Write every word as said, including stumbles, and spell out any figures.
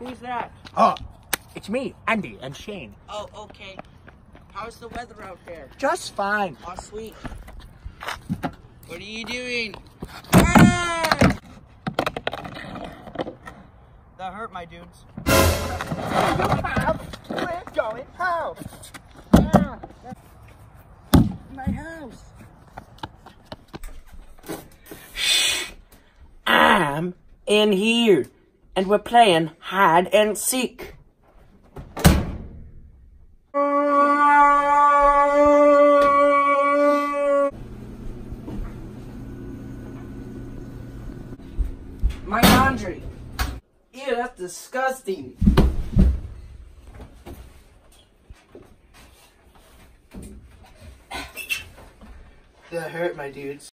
Who's that? Oh, it's me, Andy and Shane. Oh, okay. How's the weather out there? Just fine. Oh, sweet. What are you doing? Hey! That hurt, my dudes. We're going home. My house. I'm in here, and we're playing hide and seek. My laundry. Ew, that's disgusting. That hurt, my dudes.